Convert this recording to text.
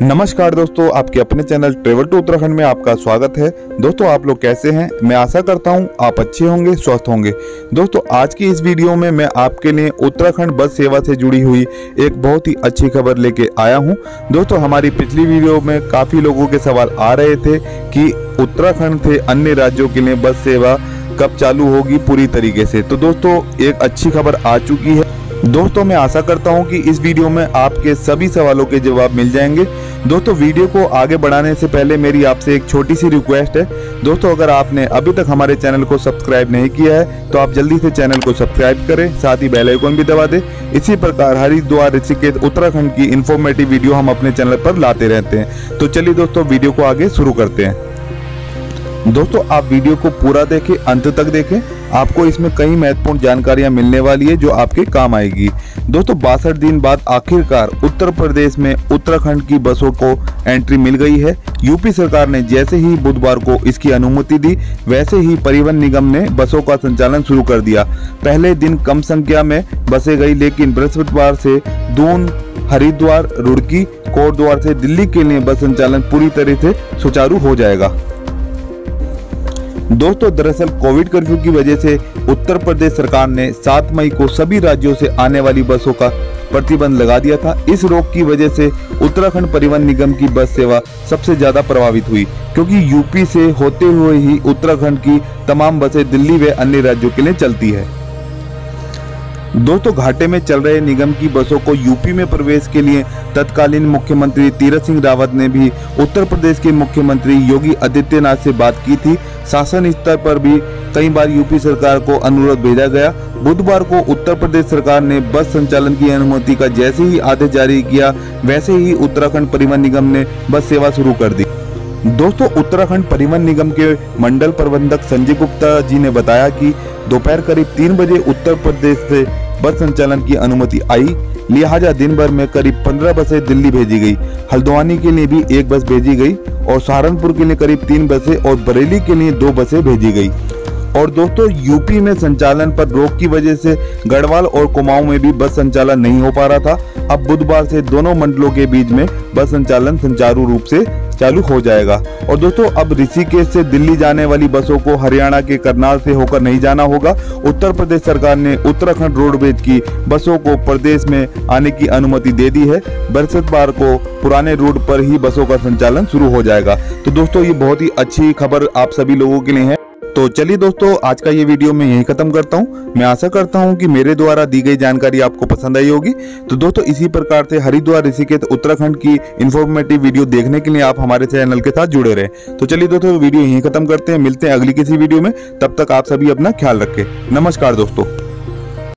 नमस्कार दोस्तों, आपके अपने चैनल ट्रेवल टू उत्तराखंड में आपका स्वागत है। दोस्तों, आप लोग कैसे हैं? मैं आशा करता हूं आप अच्छे होंगे, स्वस्थ होंगे। दोस्तों, आज की इस वीडियो में मैं आपके लिए उत्तराखंड बस सेवा से जुड़ी हुई एक बहुत ही अच्छी खबर लेके आया हूं। दोस्तों, हमारी पिछली वीडियो में काफ़ी लोगों के सवाल आ रहे थे कि उत्तराखंड से अन्य राज्यों के लिए बस सेवा कब चालू होगी पूरी तरीके से। तो दोस्तों, एक अच्छी खबर आ चुकी है। दोस्तों, मैं आशा करता हूं कि इस वीडियो में आपके सभी सवालों के जवाब मिल जाएंगे। दोस्तों, वीडियो को आगे बढ़ाने से पहले मेरी आपसे एक छोटी सी रिक्वेस्ट है। दोस्तों, अगर आपने अभी तक हमारे चैनल को सब्सक्राइब नहीं किया है तो आप जल्दी से चैनल को सब्सक्राइब करें, साथ ही बेल आइकन भी दबा दें। इसी प्रकार हरिद्वार, ऋषिकेश, उत्तराखंड की इन्फॉर्मेटिव वीडियो हम अपने चैनल पर लाते रहते हैं। तो चलिए दोस्तों, वीडियो को आगे शुरू करते हैं। दोस्तों, आप वीडियो को पूरा देखें, अंत तक देखें। आपको इसमें कई महत्वपूर्ण जानकारियां मिलने वाली है जो आपके काम आएगी। दोस्तों, 62 दिन बाद आखिरकार उत्तर प्रदेश में उत्तराखंड की बसों को एंट्री मिल गई है। यूपी सरकार ने जैसे ही बुधवार को इसकी अनुमति दी, वैसे ही परिवहन निगम ने बसों का संचालन शुरू कर दिया। पहले दिन कम संख्या में बसें गई, लेकिन बृहस्पतिवार से दून, हरिद्वार, रुड़की, कोटद्वार से दिल्ली के लिए बस संचालन पूरी तरह से सुचारू हो जाएगा। दोस्तों, दरअसल कोविड कर्फ्यू की वजह से उत्तर प्रदेश सरकार ने 7 मई को सभी राज्यों से आने वाली बसों का प्रतिबंध लगा दिया था। इस रोक की वजह से उत्तराखंड परिवहन निगम की बस सेवा सबसे ज्यादा प्रभावित हुई, क्योंकि यूपी से होते हुए ही उत्तराखंड की तमाम बसें दिल्ली व अन्य राज्यों के लिए चलती है। दोस्तों, घाटे में चल रहे निगम की बसों को यूपी में प्रवेश के लिए तत्कालीन मुख्यमंत्री तीरथ सिंह रावत ने भी उत्तर प्रदेश के मुख्यमंत्री योगी आदित्यनाथ से बात की थी। शासन स्तर पर भी कई बार यूपी सरकार को अनुरोध भेजा गया। बुधवार को उत्तर प्रदेश सरकार ने बस संचालन की अनुमति का जैसे ही आदेश जारी किया, वैसे ही उत्तराखंड परिवहन निगम ने बस सेवा शुरू कर दी। दोस्तों, उत्तराखंड परिवहन निगम के मंडल प्रबंधक संजय गुप्ता जी ने बताया कि दोपहर करीब 3 बजे उत्तर प्रदेश से बस संचालन की अनुमति आई, लिहाजा दिन भर में करीब 15 बसें दिल्ली भेजी गई। हल्द्वानी के लिए भी 1 बस भेजी गई और सहारनपुर के लिए करीब 3 बसें और बरेली के लिए 2 बसें भेजी गई। और दोस्तों, यूपी में संचालन पर रोक की वजह से गढ़वाल और कुमाऊं में भी बस संचालन नहीं हो पा रहा था। अब बुधवार से दोनों मंडलों के बीच में बस संचालन सुचारू रूप से चालू हो जाएगा। और दोस्तों, अब ऋषिकेश से दिल्ली जाने वाली बसों को हरियाणा के करनाल से होकर नहीं जाना होगा। उत्तर प्रदेश सरकार ने उत्तराखंड रोडवेज की बसों को प्रदेश में आने की अनुमति दे दी है। बृहस्पतिवार को पुराने रूट पर ही बसों का संचालन शुरू हो जाएगा। तो दोस्तों, ये बहुत ही अच्छी खबर आप सभी लोगों के लिए है। तो चलिए दोस्तों, आज का ये वीडियो मैं यहीं खत्म करता हूँ। मैं आशा करता हूँ कि मेरे द्वारा दी गई जानकारी आपको पसंद आई होगी। तो दोस्तों, इसी प्रकार से हरिद्वार, ऋषिकेश, उत्तराखंड की इन्फॉर्मेटिव वीडियो देखने के लिए आप हमारे चैनल के साथ जुड़े रहे। तो चलिए दोस्तों, वीडियो यहीं खत्म करते हैं। मिलते हैं अगली किसी वीडियो में। तब तक आप सभी अपना ख्याल रखें। नमस्कार दोस्तों।